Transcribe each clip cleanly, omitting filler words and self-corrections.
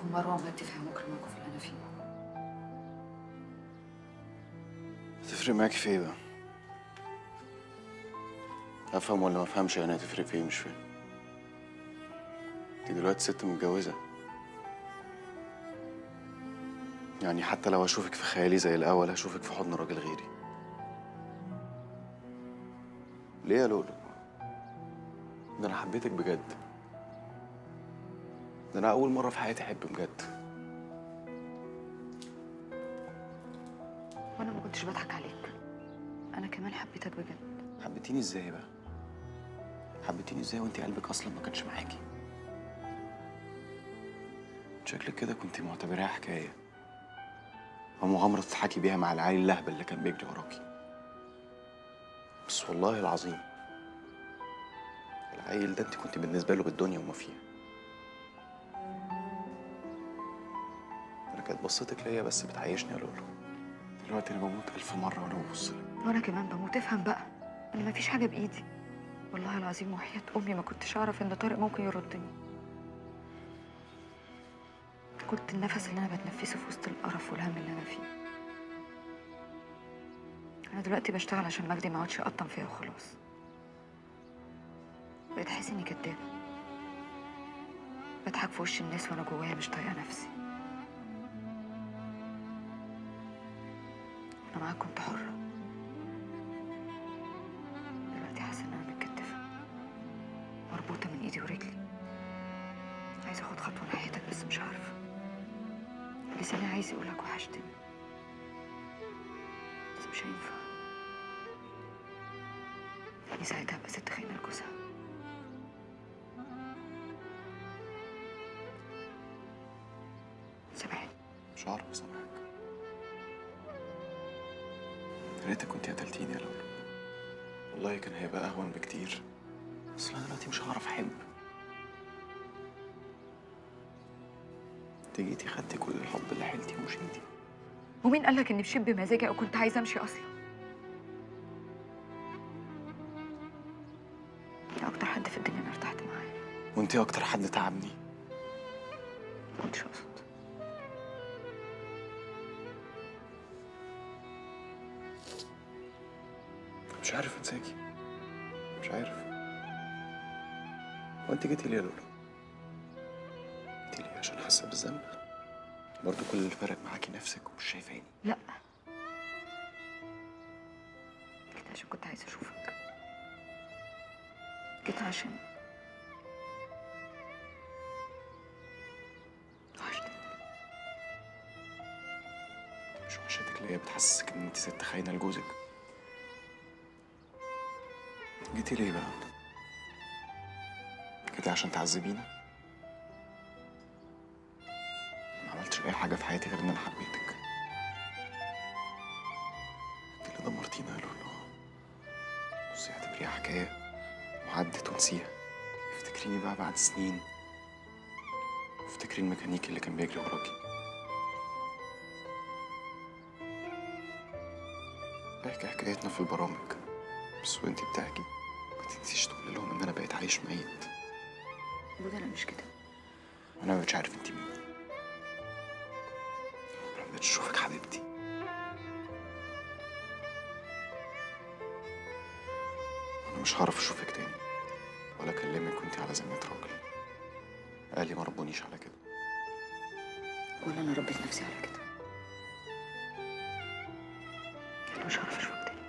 يكون مروه ومجدي يفهموك الموقف اللي انا فيه. هتفرق معاكي في ايه بقى؟ افهم ولا ما افهمش؟ يعني هتفرق في ايه؟ مش فاهم. انت دلوقتي ست متجوزه، يعني حتى لو اشوفك في خيالي زي الاول هشوفك في حضن راجل غيري. ليه يا لولو؟ ده انا حبيتك بجد، ده انا اول مره في حياتي احب بجد. وانا ما كنتش بضحك عليك، انا كمان حبيتك بجد. حبيتيني ازاي بقى؟ حبيتيني ازاي وانت قلبك اصلا ما كانش معاكي؟ شكلك كده كنت معتبراها حكايه او مغامره تضحكي بيها مع العيل اللهبل اللي كان بيجري وراكي. بس والله العظيم العيل ده انت كنت بالنسبه له بالدنيا وما فيها. انا كانت بصتك ليا بس بتعيشني يا لولو. دلوقتي انا بموت الف مره وانا ببص لك. وانا كمان بموت. افهم بقى، انا مفيش حاجه بايدي، والله العظيم وحياة امي ما كنتش اعرف ان طارق ممكن يردني. كنت النفس اللي انا بتنفسه في وسط القرف والهم اللي انا فيه. انا دلوقتي بشتغل عشان مجدي ما يقعدش يقطم فيا وخلاص. بقيت احس اني كدابه، بضحك في وش الناس وانا جوايا مش طايقه نفسي. انا معاك كنت حره، دلوقتي حاسه ان انا متكتفه مربوطه من ايدي ورجلي. عايزه اخد خطوه ناحيتك بس مش عارفه. لساني عايز يقولك وحشتني بس مش هينفع. يعني ساعتها ابقى ست خاينه لجوزها. سامحني. مش هعرف اسامحك. يا ريتك كنت قتلتيني يا لولو، والله كان هيبقى اهون بكتير. بس انا دلوقتي مش هعرف احب. انت جيتي خدتي كل الحب اللي حيلتي ومشيتي. ومين قالك اني مشيت بمزاجي او كنت عايزه امشي اصلا؟ انت اكتر حد في الدنيا انا ارتحت معاه. وانت اكتر حد تعبني. ما كنتش اقصد. مش عارف انساكي، مش عارف. وانت جيتي ليه يا لولو؟ جيتي ليه عشان حاسه بالذنب؟ برضه كل اللي فارق معاكي نفسك ومش شايفاني. لا، جيت عشان كنت عايزه اشوفك. جيت عشان وحشتني. مش وحشتك ليا بتحسسك ان انت ست خاينه لجوزك؟ جيتي ليه بقى؟ جيتي عشان تعذبينا؟ ما عملتش اي حاجه في حياتي غير ان انا حبيتك. انت اللي دمرتينا يا لولو. بصي اعتبريها حكايه وعدت ونسيها. افتكريني بقى بعد سنين، وافتكري الميكانيكي اللي كان بيجري وراكي. احكي حكايتنا في البرامج، بس وانتي بتحكي ما تنسيش تقولي لهم ان انا بقيت عايش ميت. بود انا مش كده. انا ما بقتش عارف انت مين. ما بقتش اشوفك حبيبتي. انا مش هعرف اشوفك تاني ولا اكلمك وانتي على ذمة راجل. اهلي ما ربونيش على كده. ولا انا ربيت نفسي على كده. انا مش هعرف اشوفك تاني.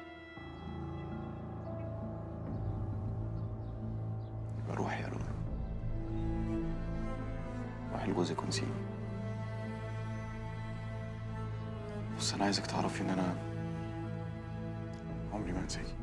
يبقى روحي يا لولو، روحي لجوزك ونسيني. بس انا عايزك تعرفي ان انا عمري ما انساكي.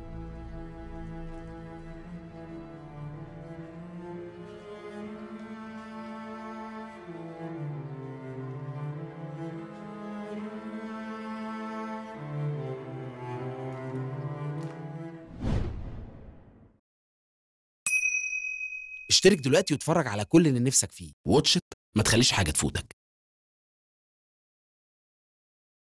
اشترك دلوقتي واتفرج على كل اللي نفسك فيه. واتش إت، ما تخليش حاجة تفوتك.